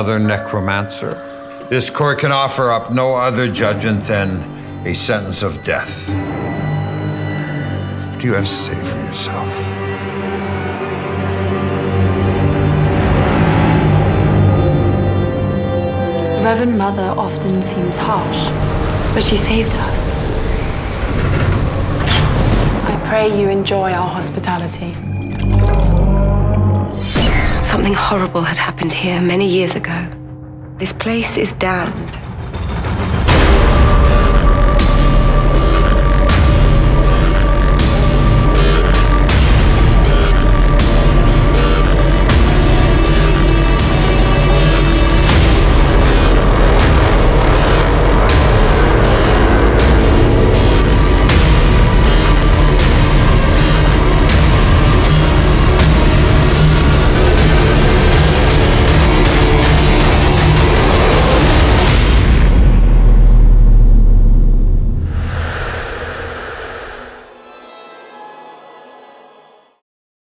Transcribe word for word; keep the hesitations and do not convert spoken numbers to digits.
another necromancer. This court can offer up no other judgment than a sentence of death. What do you have to say for yourself? The Reverend Mother often seems harsh, but she saved us. I pray you enjoy our hospitality. Something horrible had happened here many years ago. This place is damned.